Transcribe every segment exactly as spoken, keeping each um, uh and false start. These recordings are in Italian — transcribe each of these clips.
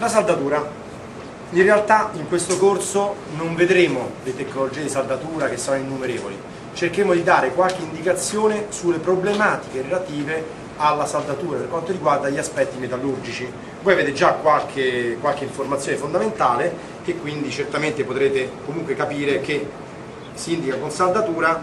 La saldatura. In realtà in questo corso non vedremo le tecnologie di saldatura che sono innumerevoli, cercheremo di dare qualche indicazione sulle problematiche relative alla saldatura per quanto riguarda gli aspetti metallurgici. Voi avete già qualche, qualche informazione fondamentale che quindi certamente potrete comunque capire che si indica con saldatura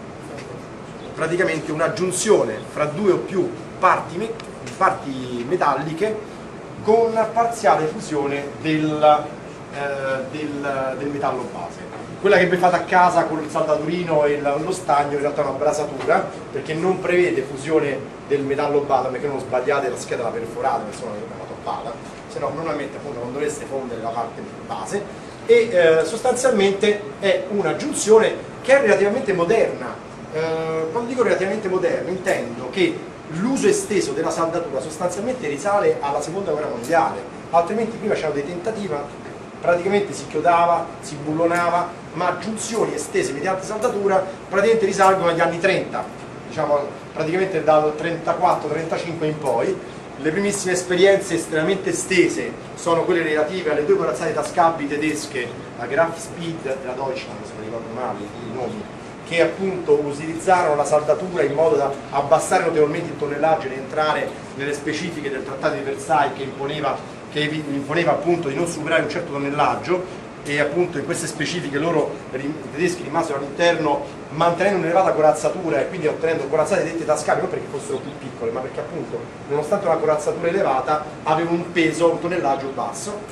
praticamente una giunzione fra due o più parti, me parti metalliche con parziale fusione del, eh, del, del metallo base. Quella che vi fate a casa con il saldaturino e lo stagno in realtà è una brasatura, perché non prevede fusione del metallo base, perché non sbagliate la scheda la perforate, insomma è una toppata, se no normalmente appunto non dovreste fondere la parte base, e eh, sostanzialmente è una giunzione che è relativamente moderna. Eh, quando dico relativamente moderna intendo che l'uso esteso della saldatura sostanzialmente risale alla seconda guerra mondiale, altrimenti prima c'erano dei tentativi, praticamente si chiodava, si bullonava, ma giunzioni estese mediante saldatura praticamente risalgono agli anni trenta, diciamo praticamente dal trentaquattro trentacinque in poi. Le primissime esperienze estremamente estese sono quelle relative alle due corazzate tascabili tedesche, la Graf Speed e la Deutschland, se non ricordo male i nomi, che appunto utilizzarono la saldatura in modo da abbassare notevolmente il tonnellaggio ed entrare nelle specifiche del Trattato di Versailles che imponeva, che imponeva appunto di non superare un certo tonnellaggio, e appunto in queste specifiche loro, i tedeschi, rimasero all'interno mantenendo un'elevata corazzatura e quindi ottenendo corazzate dette tascabili, non perché fossero più piccole, ma perché appunto nonostante una corazzatura elevata avevano un peso, un tonnellaggio basso.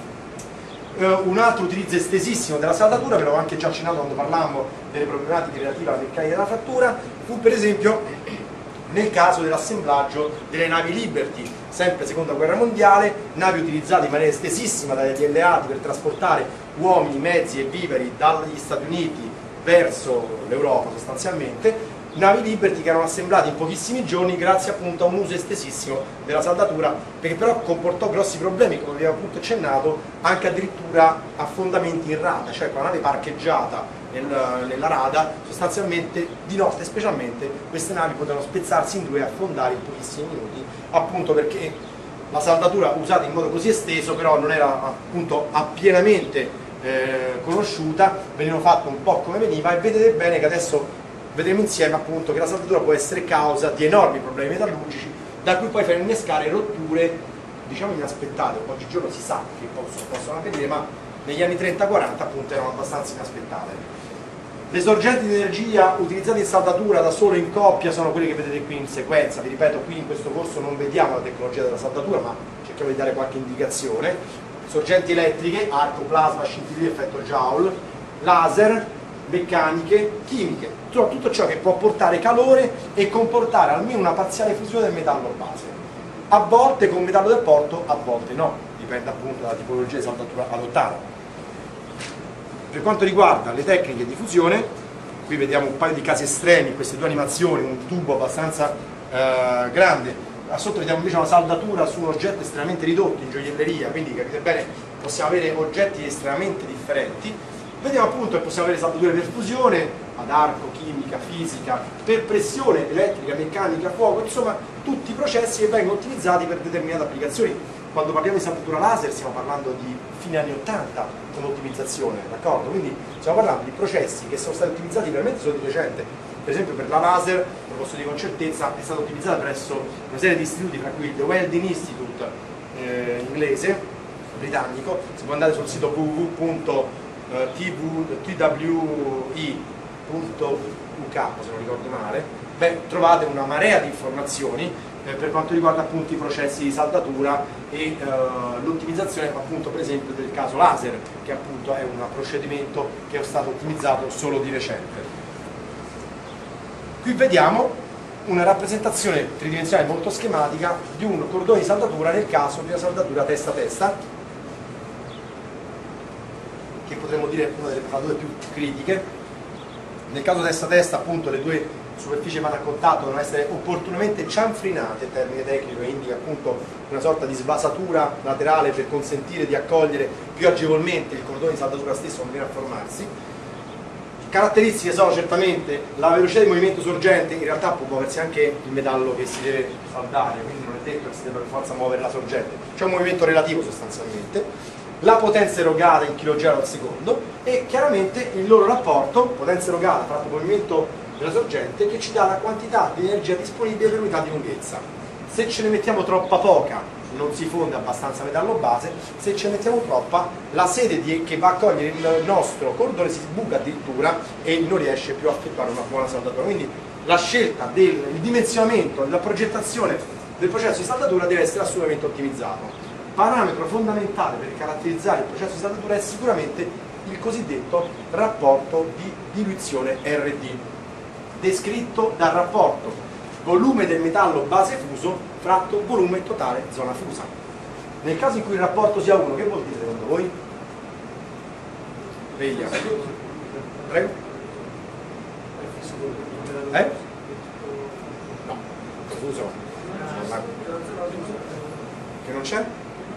Un altro utilizzo estesissimo della saldatura, ve l'ho anche già accennato quando parlavamo delle problematiche relative alla meccanica della frattura, fu per esempio nel caso dell'assemblaggio delle navi Liberty, sempre seconda guerra mondiale, navi utilizzate in maniera estesissima dagli alleati per trasportare uomini, mezzi e viveri dagli Stati Uniti verso l'Europa sostanzialmente, navi Liberty che erano assemblate in pochissimi giorni grazie appunto a un uso estesissimo della saldatura, perché però comportò grossi problemi, come vi avevo appunto accennato, anche addirittura affondamenti in rada, cioè con la nave parcheggiata nel, nella rada, sostanzialmente di notte specialmente queste navi potevano spezzarsi in due e affondare in pochissimi minuti, appunto perché la saldatura usata in modo così esteso però non era appunto appienamente eh, conosciuta, veniva fatto un po' come veniva, e vedete bene che adesso vedremo insieme appunto che la saldatura può essere causa di enormi problemi metallurgici, da cui poi far innescare rotture diciamo inaspettate. Oggigiorno si sa che possono, possono avvenire, ma negli anni trenta quaranta appunto erano abbastanza inaspettate. Le sorgenti di energia utilizzate in saldatura da solo in coppia sono quelle che vedete qui in sequenza. Vi ripeto, qui in questo corso non vediamo la tecnologia della saldatura, ma cerchiamo di dare qualche indicazione. Sorgenti elettriche, arco, plasma, scintille, effetto Joule, laser, meccaniche, chimiche, tutto ciò che può portare calore e comportare almeno una parziale fusione del metallo base. A volte con metallo del porto, a volte no, dipende appunto dalla tipologia di saldatura adottata. Per quanto riguarda le tecniche di fusione, qui vediamo un paio di casi estremi, queste due animazioni, un tubo abbastanza eh, grande, a sotto vediamo invece una saldatura su un oggetto estremamente ridotto in gioielleria, quindi capite bene, possiamo avere oggetti estremamente differenti. Vediamo appunto che possiamo avere saldature per fusione, ad arco, chimica, fisica, per pressione, elettrica, meccanica, fuoco, insomma tutti i processi che vengono utilizzati per determinate applicazioni. Quando parliamo di saldatura laser stiamo parlando di fine anni ottanta come ottimizzazione, d'accordo? Quindi stiamo parlando di processi che sono stati utilizzati veramente solo di recente. Per esempio per la laser, lo posso dire con certezza, è stata utilizzata presso una serie di istituti, tra cui il The Welding Institute eh, inglese, britannico. Si può andare sul sito w w w punto t w i punto u k se non ricordo male. Beh, trovate una marea di informazioni eh, per quanto riguarda appunto i processi di saldatura e eh, l'ottimizzazione appunto per esempio del caso laser, che appunto è un procedimento che è stato ottimizzato solo di recente. Qui vediamo una rappresentazione tridimensionale molto schematica di un cordone di saldatura nel caso di una saldatura testa-testa, che potremmo dire una delle saldature più critiche. Nel caso testa-testa appunto le due superfici vanno a contatto devono essere opportunamente cianfrinate, termine tecnico che indica appunto una sorta di svasatura laterale per consentire di accogliere più agevolmente il cordone di saldatura stesso quando viene a formarsi. caratteristiche sono certamente la velocità di movimento sorgente, in realtà può muoversi anche il metallo che si deve saldare, quindi non è detto che si debba per forza muovere la sorgente, c'è un movimento relativo sostanzialmente, la potenza erogata in kJ al secondo e chiaramente il loro rapporto, potenza erogata fratto movimento della sorgente, che ci dà la quantità di energia disponibile per unità di lunghezza. Se ce ne mettiamo troppa poca non si fonde abbastanza metallo base, se ce ne mettiamo troppa la sede di, che va a cogliere il nostro cordone si sbuca addirittura e non riesce più a effettuare una buona saldatura. Quindi la scelta del dimensionamento, la progettazione del processo di saldatura deve essere assolutamente ottimizzato. Parametro fondamentale per caratterizzare il processo di saldatura è sicuramente il cosiddetto rapporto di diluizione R D, descritto dal rapporto volume del metallo base fuso fratto volume totale zona fusa. Nel caso in cui il rapporto sia uno, che vuol dire secondo voi? Veglia. Prego? Eh? No, fuso. Che non c'è?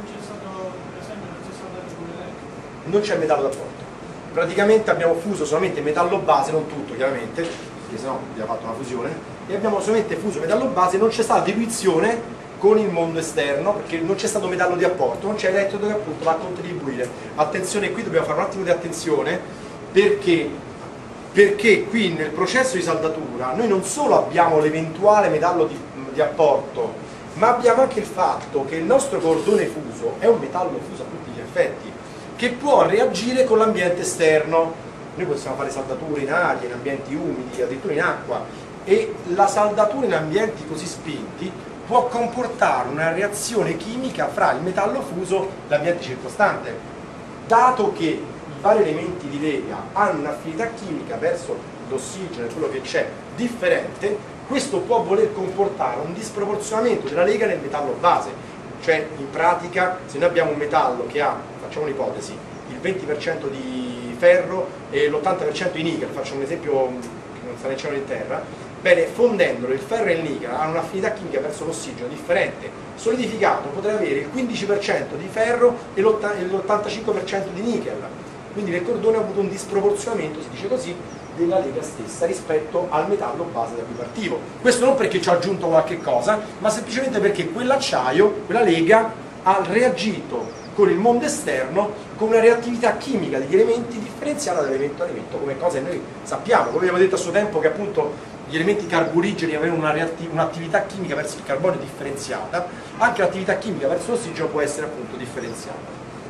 Non c'è metallo d'apporto. Praticamente abbiamo fuso solamente metallo base, non tutto chiaramente, perché sennò abbiamo fatto una fusione, e abbiamo solamente fuso metallo base, non c'è stata diluizione con il mondo esterno, perché non c'è stato metallo di apporto, non c'è elettrodo che appunto va a contribuire. Attenzione, qui dobbiamo fare un attimo di attenzione, perché, perché qui nel processo di saldatura noi non solo abbiamo l'eventuale metallo di, di apporto, ma abbiamo anche il fatto che il nostro cordone fuso è un metallo fuso a tutti gli effetti, che può reagire con l'ambiente esterno. Noi possiamo fare saldature in aria, in ambienti umidi, addirittura in acqua, e la saldatura in ambienti così spinti può comportare una reazione chimica fra il metallo fuso e l'ambiente circostante. Dato che i vari elementi di lega hanno un'affinità chimica verso l'ossigeno e quello che c'è differente, questo può voler comportare un disproporzionamento della lega nel metallo base. Cioè, in pratica, se noi abbiamo un metallo che ha, facciamo un'ipotesi, il venti per cento di ferro e l'ottanta per cento di nickel, faccio un esempio che non sta né cielo né terra, bene, fondendolo il ferro e il nickel hanno un'affinità chimica verso l'ossigeno differente, solidificato potrei avere il quindici per cento di ferro e l'ottantacinque per cento di nickel, quindi nel cordone ha avuto un disproporzionamento, si dice così, della lega stessa rispetto al metallo base da cui partivo. Questo non perché ci ho aggiunto qualche cosa, ma semplicemente perché quell'acciaio, quella lega, ha reagito con il mondo esterno con una reattività chimica degli elementi differenziata da elemento a elemento, come cosa che noi sappiamo, come abbiamo detto a suo tempo che appunto gli elementi carburigeni avevano un'attività un chimica verso il carbonio differenziata, anche l'attività chimica verso l'ossigeno può essere appunto differenziata.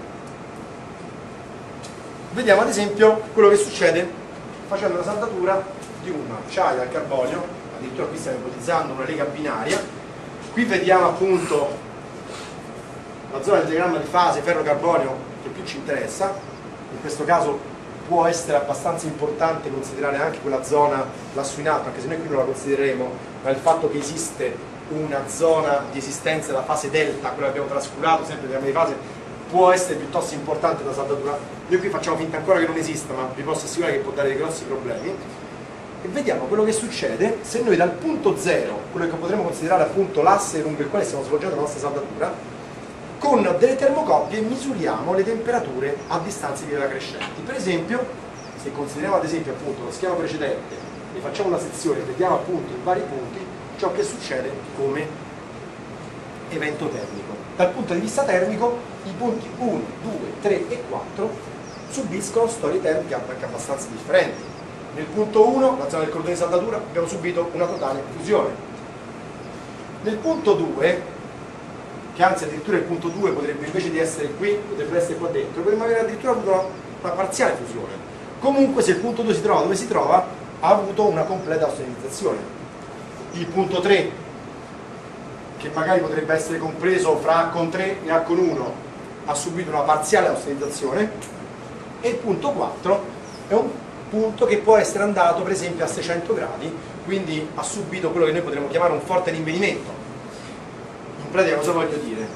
Vediamo ad esempio quello che succede facendo la saldatura di un acciaio al carbonio, addirittura qui stiamo ipotizzando una lega binaria. Qui vediamo appunto la zona del diagramma di fase ferro-carbonio che più ci interessa, in questo caso può essere abbastanza importante considerare anche quella zona lassù in alto, anche se noi qui non la considereremo, ma il fatto che esiste una zona di esistenza della fase delta, quella che abbiamo trascurato sempre nel diagramma di fase, può essere piuttosto importante da saldatura. Noi qui facciamo finta ancora che non esista, ma vi posso assicurare che può dare dei grossi problemi. E vediamo quello che succede se noi dal punto zero, quello che potremmo considerare appunto l'asse lungo il quale stiamo svolgendo la nostra saldatura, con delle termocoppie misuriamo le temperature a distanze di via crescenti. Per esempio, se consideriamo ad esempio appunto lo schema precedente e facciamo una sezione e vediamo appunto in vari punti ciò che succede come evento termico. Dal punto di vista termico i punti uno, due, tre e quattro subiscono storie termiche anche abbastanza differenti. Nel punto uno, la zona del cordone di saldatura, abbiamo subito una totale fusione. Nel punto due, che anzi addirittura il punto due potrebbe invece di essere qui, potrebbe essere qua dentro, potremmo avere addirittura avuto una, una parziale fusione. Comunque se il punto due si trova dove si trova, ha avuto una completa ossidizzazione. Il punto tre, che magari potrebbe essere compreso fra A con tre e A con uno, ha subito una parziale ossidizzazione, e il punto quattro è un punto che può essere andato per esempio a seicento gradi, quindi ha subito quello che noi potremmo chiamare un forte rinvenimento. In pratica cosa voglio dire?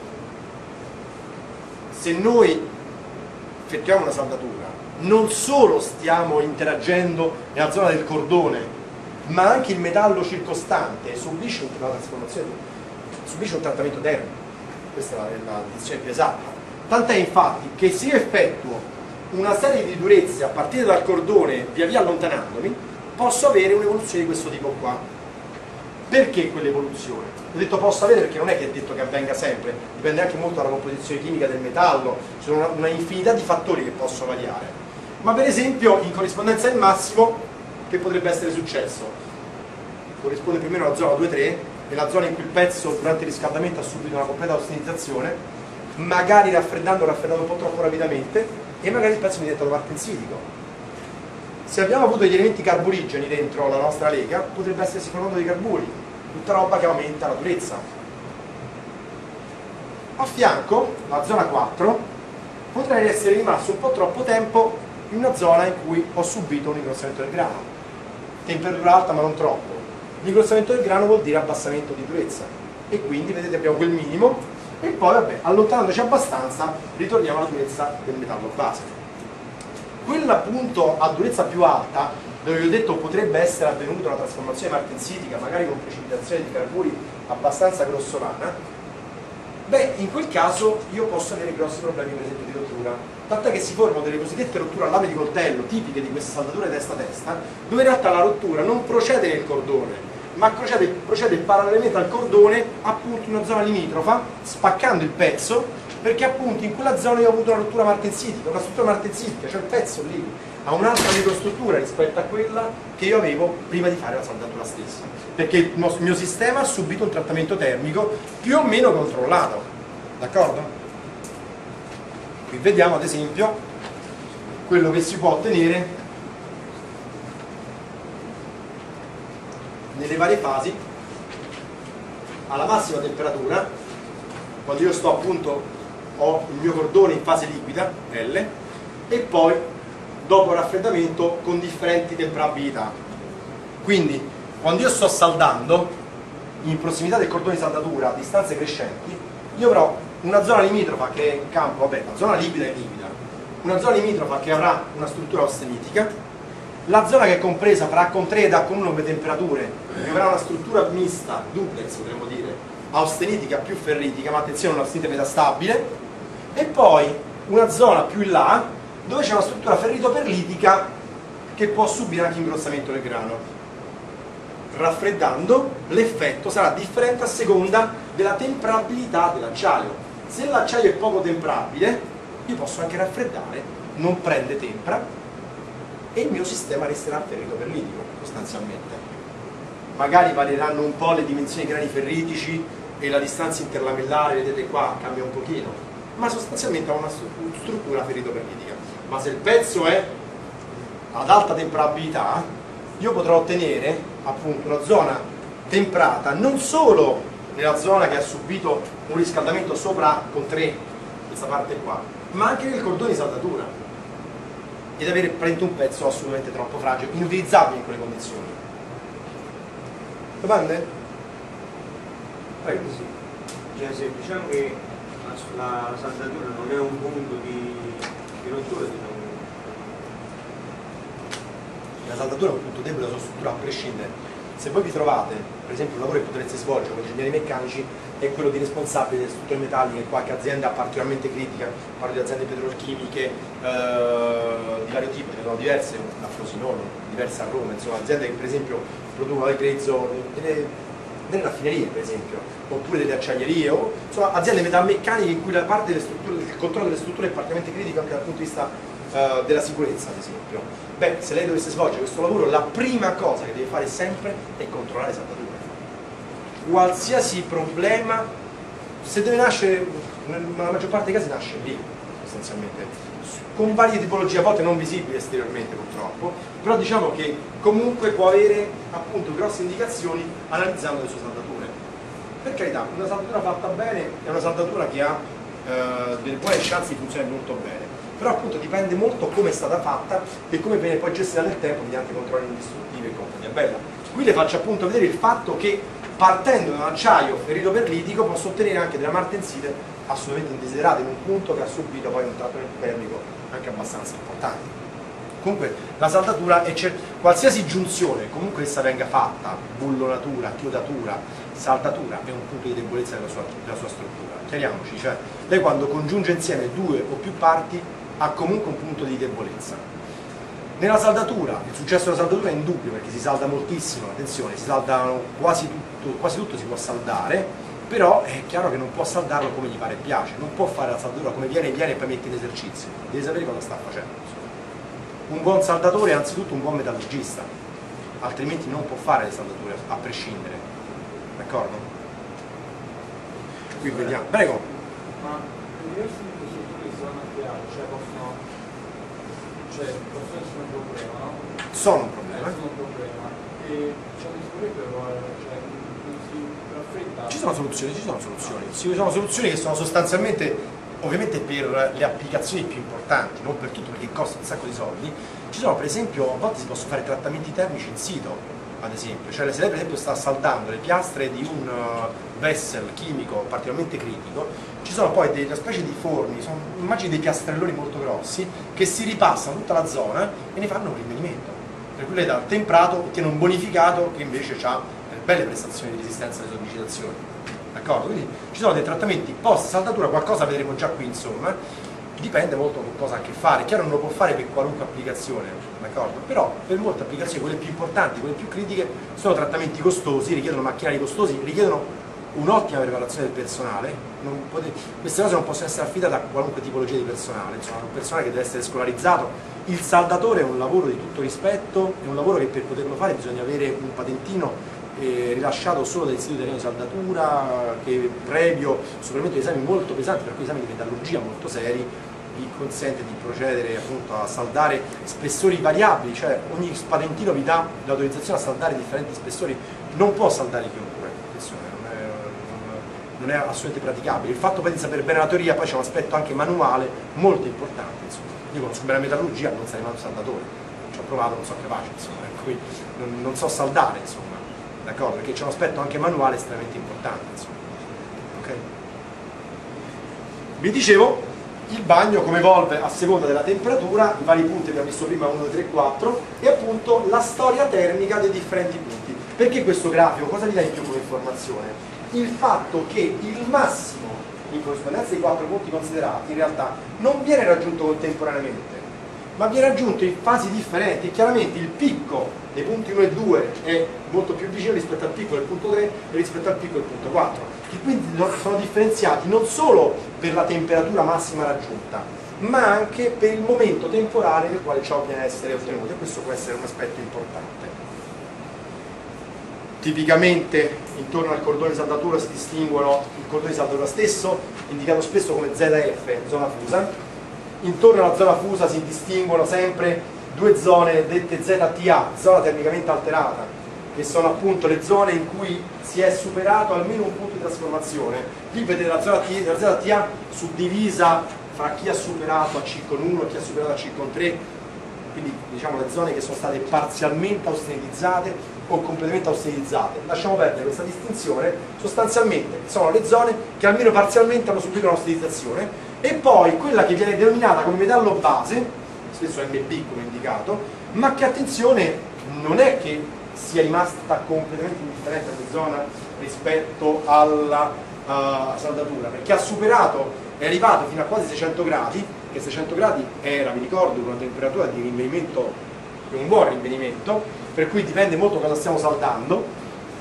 Se noi effettuiamo una saldatura, non solo stiamo interagendo nella zona del cordone, ma anche il metallo circostante subisce una trasformazione, subisce un trattamento termico. Questa è la, la definizione più esatta. Tant'è infatti che se io effettuo una serie di durezze a partire dal cordone, via via allontanandomi, posso avere un'evoluzione di questo tipo qua. Perché quell'evoluzione? Ho detto posso avere perché non è che è detto che avvenga sempre, dipende anche molto dalla composizione chimica del metallo, ci sono una, una infinità di fattori che possono variare. Ma per esempio in corrispondenza del massimo, che potrebbe essere successo? Corrisponde più o meno alla zona due tre, è la zona in cui il pezzo durante il riscaldamento ha subito una completa ostinizzazione, magari raffreddando, raffreddato un po' troppo rapidamente, e magari il pezzo mi è diventato martensitico. Se abbiamo avuto gli elementi carburigeni dentro la nostra lega, potrebbe essersi formato dei carburi, tutta roba che aumenta la durezza. A fianco, la zona quattro, potrei essere rimasto un po' troppo tempo in una zona in cui ho subito un ingrossamento del grano. Temperatura alta ma non troppo. L'ingrossamento del grano vuol dire abbassamento di durezza. E quindi, vedete, abbiamo quel minimo, e poi, vabbè, allontanandoci abbastanza, ritorniamo alla durezza del metallo base. Quella appunto a durezza più alta, dove vi ho detto potrebbe essere avvenuta una trasformazione martensitica, magari con precipitazione di carburi abbastanza grossolana, beh, in quel caso io posso avere grossi problemi per esempio di rottura, tant'è che si formano delle cosiddette rotture a lame di coltello, tipiche di queste saldature testa-testa, dove in realtà la rottura non procede nel cordone, ma procede, procede parallelamente al cordone, appunto in una zona limitrofa, spaccando il pezzo, perché appunto in quella zona io ho avuto una rottura martensitica, una struttura martensitica, cioè il pezzo lì ha un'altra microstruttura rispetto a quella che io avevo prima di fare la saldatura stessa, perché il mio sistema ha subito un trattamento termico più o meno controllato, d'accordo? Qui vediamo ad esempio quello che si può ottenere nelle varie fasi alla massima temperatura, quando io sto appunto ho il mio cordone in fase liquida, L, e poi dopo il raffreddamento con differenti temperabilità. Quindi quando io sto saldando in prossimità del cordone di saldatura a distanze crescenti, io avrò una zona limitrofa che è in campo, vabbè, la zona liquida è liquida, una zona limitrofa che avrà una struttura austenitica, la zona che è compresa fra con tre ed A con uno come temperature, che avrà una struttura mista, duplex potremmo dire, austenitica più ferritica, ma attenzione, un'austenite metastabile, e poi una zona più in là dove c'è una struttura ferrito-perlitica che può subire anche ingrossamento del grano. Raffreddando l'effetto sarà differente a seconda della temperabilità dell'acciaio. Se l'acciaio è poco temperabile, io posso anche raffreddare, non prende tempera e il mio sistema resterà ferrito-perlitico sostanzialmente. Magari varieranno un po' le dimensioni dei grani ferritici e la distanza interlamellare, vedete qua, cambia un pochino, ma sostanzialmente ha una struttura ferrito-perlitica. Ma se il pezzo è ad alta temperabilità, io potrò ottenere appunto una zona temprata non solo nella zona che ha subito un riscaldamento sopra con tre, questa parte qua, ma anche nel cordone di saldatura, ed avere prendito un pezzo assolutamente troppo fragile, inutilizzabile in quelle condizioni. Domande? Prego. Sì. Cioè, se diciamo che la, la saldatura non è un punto di, di rottura, diciamo. La saldatura è un punto debole della sua struttura a prescindere. Se voi vi trovate, per esempio, un lavoro che potreste svolgere con gli ingegneri meccanici è quello di responsabile delle strutture metalliche in qualche azienda particolarmente critica, parlo di aziende petrolchimiche eh, di vario tipo, ce ne sono diverse a Frosinone, diverse a Roma, insomma aziende che per esempio producono del grezzo, delle, delle raffinerie per esempio, oppure delle acciaierie, o insomma aziende metalmeccaniche in cui la parte delle strutture, il controllo delle strutture è particolarmente critico anche dal punto di vista eh, della sicurezza ad esempio. Beh, se lei dovesse svolgere questo lavoro, la prima cosa che deve fare sempre è controllare le saldature. Qualsiasi problema, se deve nascere, nella maggior parte dei casi nasce lì, sostanzialmente, con varie tipologie, a volte non visibili esteriormente purtroppo, però diciamo che comunque può avere appunto grosse indicazioni analizzando le sue saldature. Per carità, una saldatura fatta bene è una saldatura che ha eh, delle buone chance di funzionare molto bene, però appunto dipende molto come è stata fatta e come viene poi gestita nel tempo mediante controlli indistruttivi e compagnia bella. Qui le faccio appunto vedere il fatto che partendo da un acciaio ferrito-perlitico posso ottenere anche delle martensite assolutamente indesiderate in un punto che ha subito poi un trattamento termico anche abbastanza importante. Comunque la saldatura è qualsiasi giunzione, comunque essa venga fatta, bullonatura, chiodatura, saldatura, è un punto di debolezza della sua, della sua struttura. Chiariamoci, cioè lei quando congiunge insieme due o più parti ha comunque un punto di debolezza. Nella saldatura, il successo della saldatura è indubbio perché si salda moltissimo, attenzione, si saldano quasi tutto, quasi tutto si può saldare, però è chiaro che non può saldarlo come gli pare e piace, non può fare la saldatura come viene viene e poi mette in esercizio, deve sapere cosa sta facendo. Un buon saldatore è anzitutto un buon metallurgista, altrimenti non può fare le saldature a prescindere, d'accordo? Qui vediamo, prego. Ma i diversi costruttori sono creati, cioè possono, cioè possono essere un problema, no? Sono un problema. Sono un problema. E c'è un disponibile, cioè non si raffredda. Ci sono soluzioni, ci sono soluzioni, ci sono soluzioni che sono sostanzialmente, ovviamente per le applicazioni più importanti, non per tutto perché costano un sacco di soldi. Ci sono per esempio, a volte si possono fare trattamenti termici in sito, ad esempio, cioè se lei per esempio sta saldando le piastre di un uh, vessel chimico particolarmente critico, ci sono poi delle specie di forni, sono, immagini dei piastrelloni molto grossi, che si ripassano tutta la zona e ne fanno un rinvenimento. Per cui lei dal temprato ottiene un bonificato che invece ha belle prestazioni di resistenza alle sollecitazioni. D'accordo? Quindi ci sono dei trattamenti post saldatura, qualcosa vedremo già qui insomma. Dipende molto con cosa ha a che fare, chiaro non lo può fare per qualunque applicazione, d'accordo? Però per molte applicazioni, quelle più importanti, quelle più critiche, sono trattamenti costosi, richiedono macchinari costosi, richiedono un'ottima preparazione del personale, non potete, queste cose non possono essere affidate a qualunque tipologia di personale, insomma, un personale che deve essere scolarizzato. Il saldatore è un lavoro di tutto rispetto, è un lavoro che per poterlo fare bisogna avere un patentino eh, rilasciato solo dall'Istituto Italiano di Saldatura, che previo superamento di esami molto pesanti, per cui esami di metallurgia molto seri, vi consente di procedere appunto a saldare spessori variabili, cioè ogni patentino vi dà l'autorizzazione a saldare differenti spessori, non può saldare chiunque, attenzione, non è, non, non è assolutamente praticabile. Il fatto poi di sapere bene la teoria, poi c'è un aspetto anche manuale molto importante, insomma. Io conosco bene la metallurgia, non sarei mai un saldatore, ci ho provato, non so capace, insomma, per cui non, non so saldare, insomma, d'accordo? Perché c'è un aspetto anche manuale estremamente importante, insomma. Okay? Vi dicevo, il bagno come evolve a seconda della temperatura, i vari punti abbiamo visto prima uno, due, tre, quattro, e appunto la storia termica dei differenti punti. Perché questo grafico? Cosa vi dà in più come informazione? Il fatto che il massimo in corrispondenza dei quattro punti considerati in realtà non viene raggiunto contemporaneamente, ma viene raggiunto in fasi differenti. Chiaramente il picco dei punti uno e due è molto più vicino rispetto al picco del punto tre e rispetto al picco del punto quattro, che quindi sono differenziati non solo per la temperatura massima raggiunta, ma anche per il momento temporale nel quale ciò viene a essere ottenuto, e questo può essere un aspetto importante. Tipicamente intorno al cordone di saldatura si distinguono il cordone di saldatura stesso, indicato spesso come Z F, zona fusa. Intorno alla zona fusa si distinguono sempre due zone dette Z T A, zona termicamente alterata, che sono appunto le zone in cui si è superato almeno un punto di trasformazione. Qui vedete la zona T, la Z T A suddivisa fra chi ha superato a C con uno e chi ha superato a C con tre, quindi diciamo le zone che sono state parzialmente austenitizzate o completamente austenitizzate. Lasciamo perdere questa distinzione, sostanzialmente sono le zone che almeno parzialmente hanno subito un'austenitizzazione, e poi quella che viene denominata come metallo base, spesso M B come indicato, ma che attenzione non è che sia rimasta completamente indifferente alla zona rispetto alla uh, saldatura, perché ha superato, è arrivato fino a quasi seicento gradi, che seicento gradi era, vi ricordo, una temperatura di rinvenimento, un buon rinvenimento, per cui dipende molto da cosa stiamo saldando.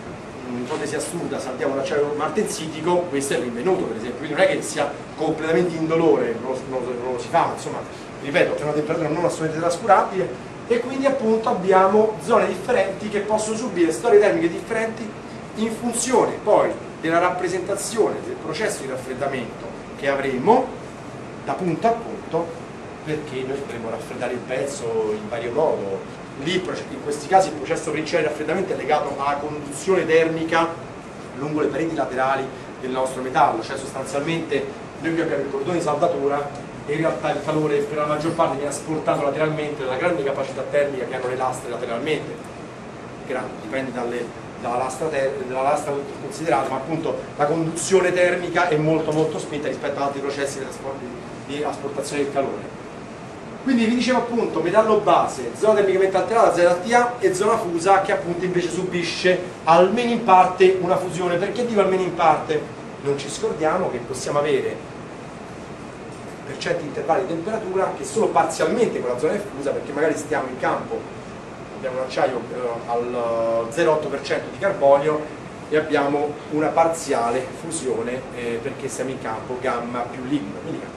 Ipotesi assurda, saltiamo l'acciaio martensitico, questo è il rinvenuto per esempio, quindi non è che sia completamente indolore, non lo, non, lo, non lo si fa, ma insomma, ripeto, è una temperatura non assolutamente trascurabile, e quindi appunto abbiamo zone differenti che possono subire storie termiche differenti in funzione poi della rappresentazione del processo di raffreddamento che avremo da punto a punto, perché noi potremo raffreddare il pezzo in vario modo. Lì, in questi casi, il processo principale di raffreddamento è legato alla conduzione termica lungo le pareti laterali del nostro metallo, cioè sostanzialmente noi qui abbiamo il cordone di saldatura e in realtà il calore per la maggior parte viene asportato lateralmente dalla grande capacità termica che hanno le lastre lateralmente, grande, dipende dalle, dalla, lastra dalla lastra considerata, ma appunto la conduzione termica è molto molto spinta rispetto ad altri processi di, di asportazione del calore. Quindi vi dicevo appunto metallo base, zona termicamente alterata, Z T A, e zona fusa che appunto invece subisce almeno in parte una fusione. Perché dico almeno in parte? Non ci scordiamo che possiamo avere per certi intervalli di temperatura che solo parzialmente quella zona è fusa, perché magari stiamo in campo, abbiamo un acciaio eh, al zero virgola otto per cento di carbonio e abbiamo una parziale fusione eh, perché siamo in campo gamma più liquido.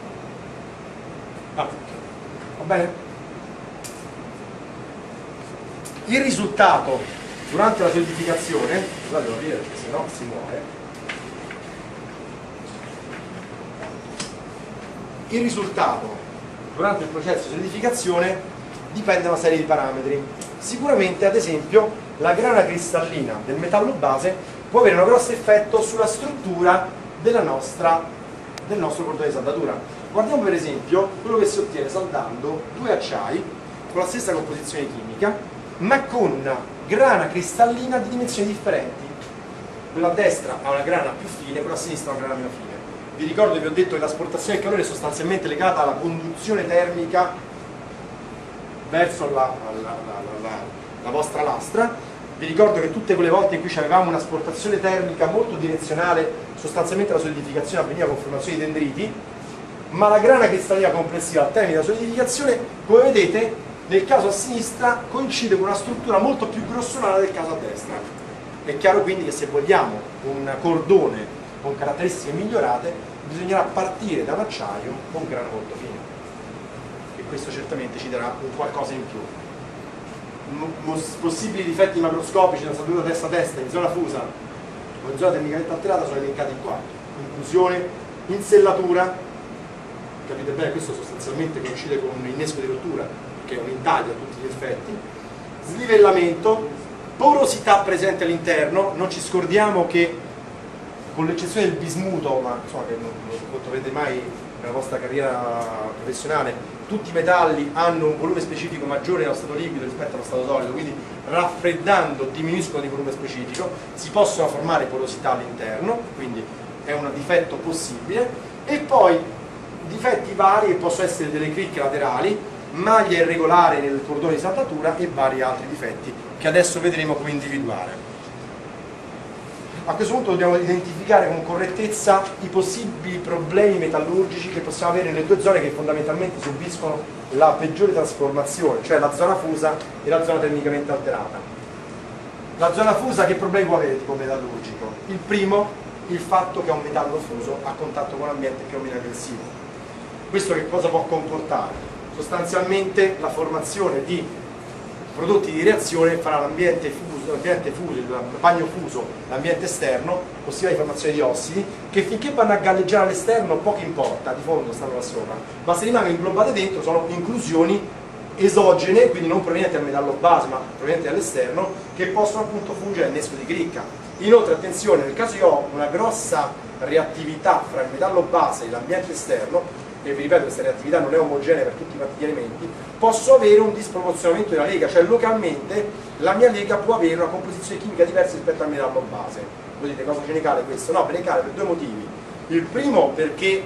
Ah, va bene? Il risultato durante la solidificazione, scusate, devo aprire perché sennò si muove. Il risultato durante il processo di solidificazione dipende da una serie di parametri. Sicuramente, ad esempio, la grana cristallina del metallo base può avere un grosso effetto sulla struttura della nostra, del nostro cordone di saldatura. Guardiamo per esempio quello che si ottiene saldando due acciai con la stessa composizione chimica, ma con grana cristallina di dimensioni differenti. Quella a destra ha una grana più fine, quella a sinistra ha una grana meno fine. Vi ricordo che vi ho detto che l'asportazione del calore è sostanzialmente legata alla conduzione termica verso la, la, la, la, la vostra lastra. Vi ricordo che tutte quelle volte in cui avevamo un'asportazione termica molto direzionale, sostanzialmente la solidificazione avveniva con formazione di dendriti, ma la grana cristallina complessiva al termine della solidificazione, come vedete, nel caso a sinistra coincide con una struttura molto più grossolana del caso a destra. È chiaro quindi che se vogliamo un cordone con caratteristiche migliorate, bisognerà partire da un acciaio con grana molto fine, e questo certamente ci darà un qualcosa in più. Possibili difetti macroscopici della saldatura testa-testa in zona fusa o in zona termicamente alterata sono elencati qua: inclusione, insellatura, capite bene, questo sostanzialmente coincide con un innesco di rottura, che è un intaglio a tutti gli effetti, slivellamento, porosità presente all'interno. Non ci scordiamo che, con l'eccezione del bismuto, ma insomma che non lo troverete mai nella vostra carriera professionale, tutti i metalli hanno un volume specifico maggiore nello stato liquido rispetto allo stato solido, quindi raffreddando diminuiscono di volume specifico, si possono formare porosità all'interno, quindi è un difetto possibile. E poi difetti vari che possono essere delle cricche laterali, maglia irregolare nel cordone di saldatura e vari altri difetti che adesso vedremo come individuare. A questo punto dobbiamo identificare con correttezza i possibili problemi metallurgici che possiamo avere nelle due zone che fondamentalmente subiscono la peggiore trasformazione, cioè la zona fusa e la zona termicamente alterata. La zona fusa che problemi può avere tipo metallurgico? Il primo, il fatto che è un metallo fuso a contatto con l'ambiente più o meno aggressivo. Questo che cosa può comportare? Sostanzialmente la formazione di prodotti di reazione farà l'ambiente fuso, l'ambiente fuso, il bagno fuso, l'ambiente esterno, possibilità di formazione di ossidi, che finché vanno a galleggiare all'esterno poco importa, di fondo stanno là sopra, ma se rimangono inglobate dentro sono inclusioni esogene, quindi non provenienti dal metallo base ma provenienti dall'esterno, che possono appunto fungere innesco di cricca. Inoltre attenzione, nel caso io ho una grossa reattività fra il metallo base e l'ambiente esterno, e vi ripeto, questa reattività non è omogenea per tutti gli elementi, posso avere un disproporzionamento della lega, cioè localmente la mia lega può avere una composizione chimica diversa rispetto al metallo base. Voi dite cosa ce ne cale questo? No, ve ne cale per due motivi. Il primo perché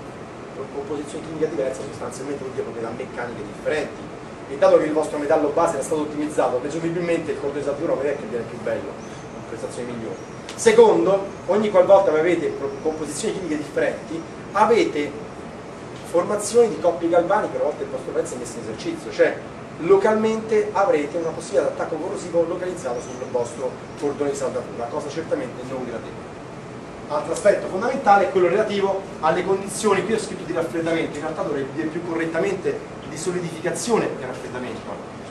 con composizione chimica diversa sostanzialmente vuol dire proprietà meccaniche differenti, e dato che il vostro metallo base era stato ottimizzato, presumibilmente il cordone di saldatura non è che viene più bello, con prestazioni migliori. Secondo, ogni qualvolta avete composizioni chimiche differenti, avete formazioni di coppie galvaniche una volta il vostro pezzo è messo in esercizio, cioè localmente avrete una possibilità di attacco corrosivo localizzato sul vostro cordone di saldatura, cosa certamente non gradevole. Altro aspetto fondamentale è quello relativo alle condizioni, qui ho scritto di raffreddamento, in realtà dovrei dire più correttamente di solidificazione e raffreddamento.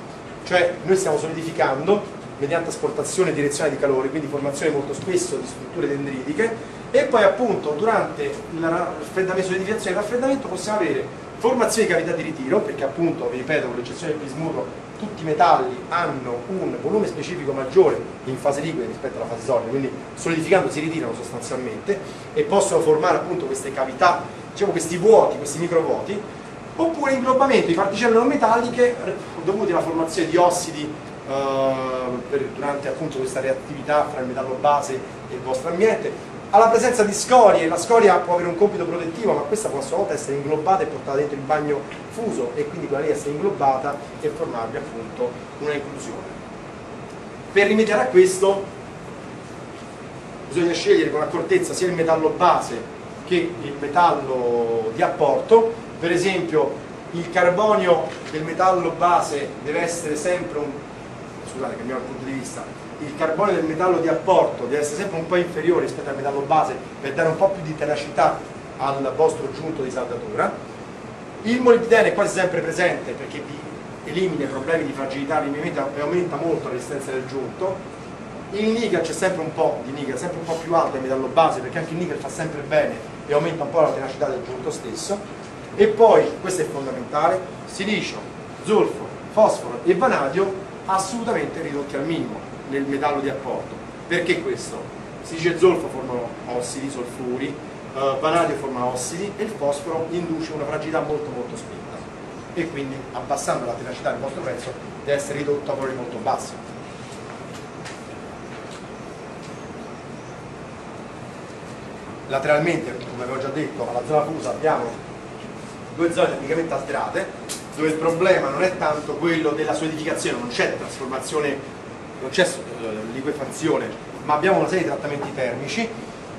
Cioè noi stiamo solidificando mediante asportazione direzionale di calore, quindi formazione molto spesso di strutture dendritiche, e poi appunto durante il raffreddamento, solidificazione e raffreddamento possiamo avere formazione di cavità di ritiro, perché appunto, vi ripeto, con l'eccezione del bismuto, tutti i metalli hanno un volume specifico maggiore in fase liquida rispetto alla fase solida, quindi solidificando si ritirano sostanzialmente e possono formare appunto queste cavità, diciamo questi vuoti, questi microvuoti, oppure inglobamento di particelle non metalliche dovuti alla formazione di ossidi uh, per, durante appunto questa reattività fra il metallo base e il vostro ambiente, alla presenza di scorie. La scoria può avere un compito protettivo, ma questa può a sua volta essere inglobata e portata dentro il bagno fuso, e quindi quella lì essere inglobata e formarvi appunto una inclusione. Per rimediare a questo bisogna scegliere con accortezza sia il metallo base che il metallo di apporto, Per esempio il carbonio del metallo base deve essere sempre un, scusate, cambiamo il punto di vista, il carbonio del metallo di apporto deve essere sempre un po' inferiore rispetto al metallo base per dare un po' più di tenacità al vostro giunto di saldatura. Il molibdene è quasi sempre presente perché vi elimina i problemi di fragilità e aumenta molto la resistenza del giunto. Il nickel c'è sempre un po' di nickel, sempre un po' più alto del metallo base, perché anche il nickel fa sempre bene e aumenta un po' la tenacità del giunto stesso. E poi, questo è fondamentale, silicio, zolfo, fosforo e vanadio assolutamente ridotti al minimo nel metallo di apporto. Perché questo? Silicio e zolfo formano ossidi, solfuri, eh, vanadio forma ossidi e il fosforo induce una fragilità molto molto spinta. E quindi, abbassando la tenacità del vostro pezzo, deve essere ridotto a valori molto bassi. Lateralmente, come avevo già detto, alla zona fusa abbiamo due zone termicamente alterate, dove il problema non è tanto quello della solidificazione, non c'è trasformazione, non c'è liquefazione, ma abbiamo una serie di trattamenti termici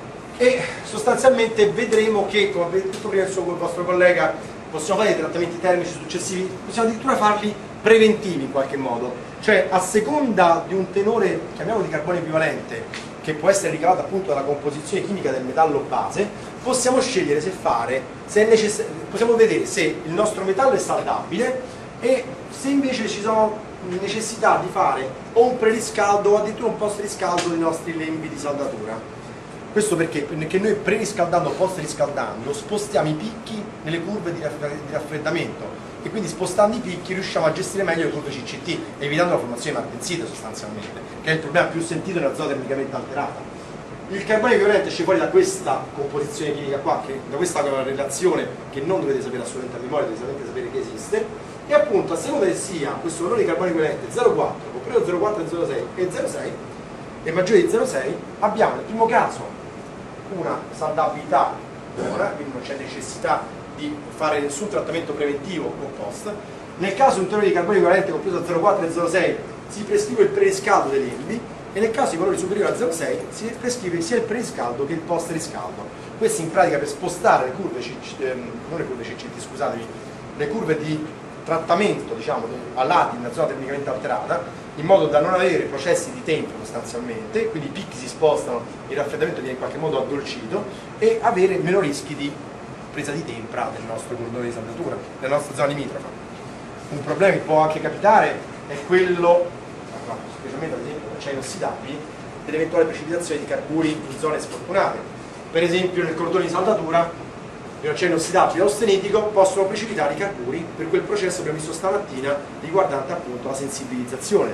e sostanzialmente vedremo che, come avete detto prima il, suo, il vostro collega, possiamo fare dei trattamenti termici successivi, possiamo addirittura farli preventivi in qualche modo, cioè a seconda di un tenore, chiamiamolo di carbonio equivalente, che può essere ricavato appunto dalla composizione chimica del metallo base, possiamo scegliere se fare, se è necessario, possiamo vedere se il nostro metallo è saldabile e se invece ci sono necessità di fare o un preriscaldo o addirittura un post-riscaldo dei nostri lembi di saldatura. Questo perché? Perché noi preriscaldando o post-riscaldando spostiamo i picchi nelle curve di raffreddamento e quindi spostando i picchi riusciamo a gestire meglio le curve C C T, evitando la formazione di martensite sostanzialmente, che è il problema più sentito nella zona termicamente alterata. Il carbonio equivalente esce fuori da questa composizione chimica qua, che, da questa relazione che non dovete sapere assolutamente a memoria, dovete solamente sapere che esiste, e appunto a seconda che sia questo valore di carbonio equivalente zero virgola quattro, compreso zero virgola quattro e zero virgola sei e zero virgola sei e maggiore di zero virgola sei, abbiamo nel primo caso una saldabilità buona, quindi non c'è necessità di fare nessun trattamento preventivo o post. Nel caso di un tenore di carbonio equivalente compreso da zero virgola quattro e zero virgola sei si prescrive il preriscaldo dei lembi e nel caso di valori superiori a zero virgola sei si prescrive sia il preriscaldo che il post riscaldo. Questo in pratica per spostare le curve, ehm, non le curve C C T, scusatemi, le curve di trattamento, diciamo, a lati nella zona termicamente alterata, in modo da non avere processi di tempo sostanzialmente, quindi i picchi si spostano, il raffreddamento viene in qualche modo addolcito e avere meno rischi di presa di tempra del nostro cordone di saldatura, della nostra zona limitrofa. Un problema che può anche capitare è quello, specialmente ad esempio acciai inossidabili, dell'eventuale precipitazione di carburi in zone sfortunate. Per esempio nel cordone di saldatura di un acciaio inossidabile austenitico possono precipitare i carburi per quel processo che abbiamo visto stamattina riguardante appunto la sensibilizzazione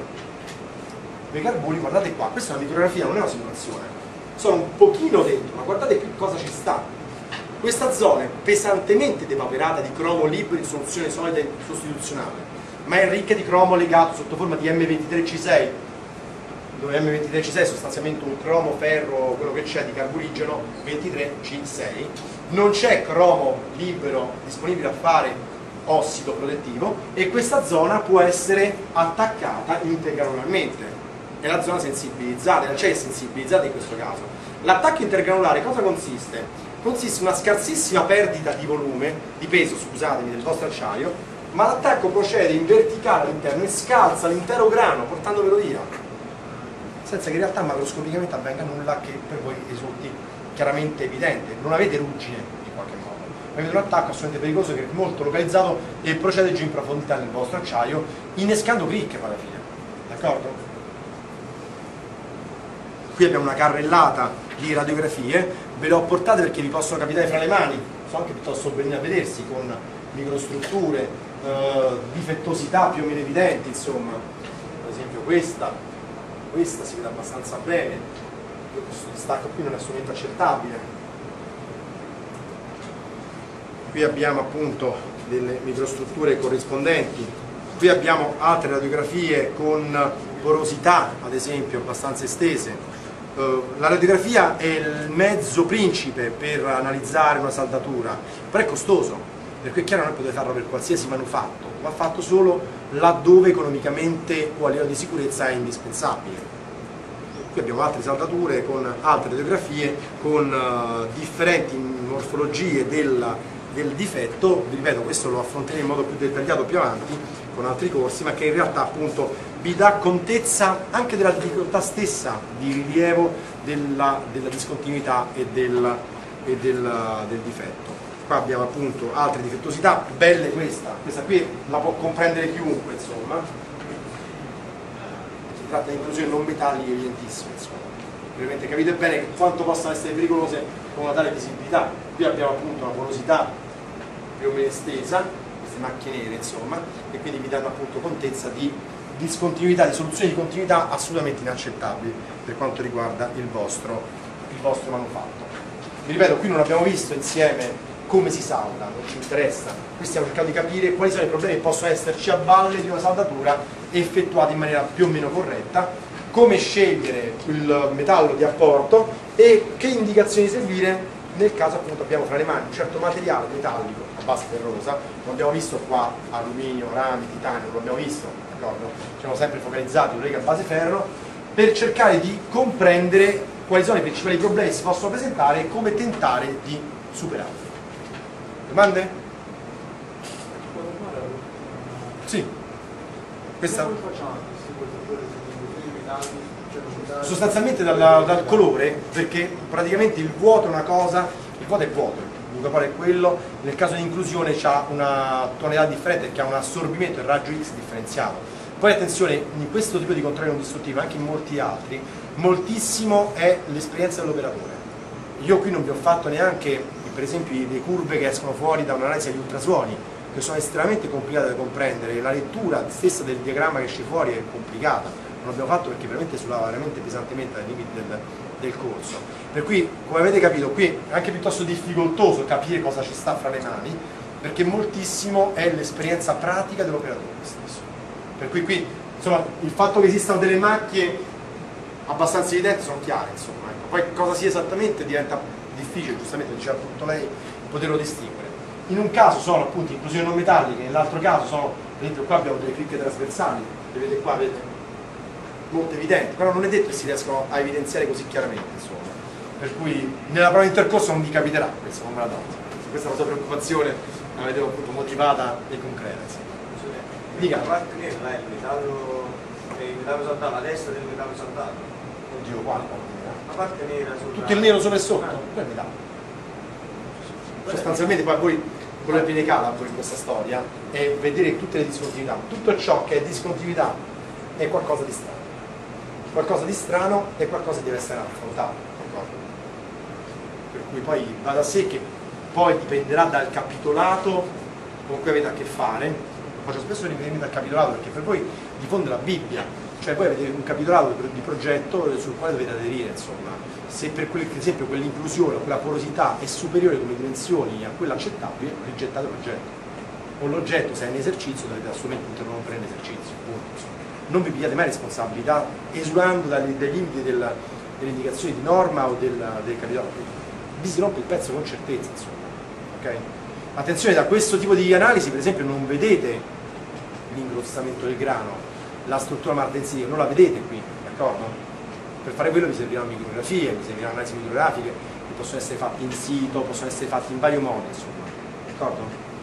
dei carburi. Guardate qua, questa è una micrografia, non è una simulazione, sono un pochino dentro, ma guardate qui cosa ci sta. Questa zona è pesantemente depaperata di cromo libero in soluzione solida sostituzionale, ma è ricca di cromo legato sotto forma di M ventitré C sei, dove M ventitré C sei è sostanzialmente un cromo ferro, quello che c'è di carburigeno, ventitré C sei. Non c'è cromo libero disponibile a fare ossido protettivo e questa zona può essere attaccata intergranularmente. È la zona sensibilizzata, l'acciaio è sensibilizzato in questo caso. L'attacco intergranulare cosa consiste? Consiste in una scarsissima perdita di volume, di peso, scusatemi, del vostro acciaio, ma l'attacco procede in verticale all'interno e scalza l'intero grano portandovelo via, senza che in realtà macroscopicamente avvenga nulla che per voi risulti chiaramente evidente. Non avete ruggine in qualche modo, ma avete un attacco assolutamente pericoloso che è molto localizzato e procede giù in profondità nel vostro acciaio, innescando crick alla fine, d'accordo? Qui abbiamo una carrellata di radiografie, ve le ho portate perché vi possono capitare fra le mani, sono anche piuttosto bene a vedersi, con microstrutture, eh, difettosità più o meno evidenti, insomma. Per esempio questa, questa si vede abbastanza bene, questo distacco qui non è assolutamente accettabile. Qui abbiamo appunto delle microstrutture corrispondenti, qui abbiamo altre radiografie con porosità, ad esempio, abbastanza estese. La radiografia è il mezzo principe per analizzare una saldatura, però è costoso, perché è chiaro che non potete farlo per qualsiasi manufatto, va fatto solo laddove economicamente o a livello di sicurezza è indispensabile. Qui abbiamo altre saldature con altre radiografie con uh, differenti morfologie della del difetto, vi ripeto, questo lo affronteremo in modo più dettagliato più avanti con altri corsi, ma che in realtà appunto vi dà contezza anche della difficoltà stessa di rilievo della, della discontinuità e, del, e del, del difetto. Qua abbiamo appunto altre difettosità, belle questa, questa qui la può comprendere chiunque, insomma. Si tratta di inclusioni non metalliche evidentissime, insomma. Ovviamente capite bene quanto possano essere pericolose con una tale visibilità. Qui abbiamo appunto una porosità più o meno estesa, queste macchie nere, insomma, e quindi vi danno appunto contezza di discontinuità, di soluzioni di continuità assolutamente inaccettabili per quanto riguarda il vostro, il vostro manufatto. Vi ripeto, qui non abbiamo visto insieme come si salda, non ci interessa, qui stiamo cercando di capire quali sono i problemi che possono esserci a valle di una saldatura effettuata in maniera più o meno corretta, come scegliere il metallo di apporto e che indicazioni seguire nel caso appunto abbiamo fra le mani un certo materiale metallico a base ferrosa, lo abbiamo visto qua, alluminio, rame, titanio, lo abbiamo visto, d'accordo? Ci siamo sempre focalizzati sulle righe a base ferro per cercare di comprendere quali sono i principali problemi che si possono presentare e come tentare di superarli. Domande? Sì. Questa... Come facciamo a distinguere i metalli? Sostanzialmente dalla, dal colore, perché praticamente il vuoto è una cosa, il vuoto è vuoto, il vuoto è quello, nel caso di inclusione ha una tonalità differente perché ha un assorbimento del raggio X differenziato. Poi attenzione, in questo tipo di controlli non distruttivi, anche in molti altri, moltissimo è l'esperienza dell'operatore. Io qui non vi ho fatto neanche, per esempio, le curve che escono fuori da un'analisi agli ultrasuoni, che sono estremamente complicate da comprendere, la lettura stessa del diagramma che esce fuori è complicata. Non l'abbiamo fatto perché veramente sullava veramente pesantemente ai limiti del, del corso. Per cui, come avete capito, qui è anche piuttosto difficoltoso capire cosa ci sta fra le mani, perché moltissimo è l'esperienza pratica dell'operatore stesso. Per cui qui, insomma, il fatto che esistano delle macchie abbastanza evidenti sono chiare, insomma. Ecco. Poi cosa sia esattamente diventa difficile, giustamente diceva appunto lei, poterlo distinguere. In un caso sono appunto inclusioni non metalliche, nell'altro caso sono, per esempio qua abbiamo delle cricche trasversali, le vedete qua, vedete? Molto evidenti, però non è detto che si riescono a evidenziare così chiaramente, insomma. Per cui nella prova di intercorso non vi capiterà questo, non me la do. Questa è la sua preoccupazione, la vedevo appunto motivata e concreta. Dica. La parte nera là è il metallo, è il metallo saldato, la destra del metallo saldato. Oddio, quale? La parte nera sopra. Tutto il nero sopra e sotto? Ah. È metallo. Sostanzialmente poi voi quello che viene cala in questa storia è vedere tutte le discontinuità. Tutto ciò che è discontinuità è qualcosa di strano. Qualcosa di strano è qualcosa che deve essere affrontato, per cui poi va da sé che poi dipenderà dal capitolato con cui avete a che fare. Faccio spesso riferimento al capitolato perché per voi diffonde la Bibbia, cioè voi avete un capitolato di progetto sul quale dovete aderire, insomma. Se per quel, per esempio quell'inclusione o quella porosità è superiore come dimensioni a quella accettabile, rigettate il progetto, o l'oggetto se è in esercizio dovete assolutamente interrompere l'esercizio, punto, insomma. Non vi pigliate mai responsabilità esulando dai, dai limiti della, delle indicazioni di norma o del, del capitolato. Vi si rompe il pezzo con certezza, insomma. Okay? Attenzione, da questo tipo di analisi per esempio non vedete l'ingrossamento del grano, la struttura martensile, non la vedete qui, d'accordo? Per fare quello vi serviranno micrografie, vi serviranno analisi micrografiche che possono essere fatte in sito, possono essere fatte in vario modo, insomma, d'accordo?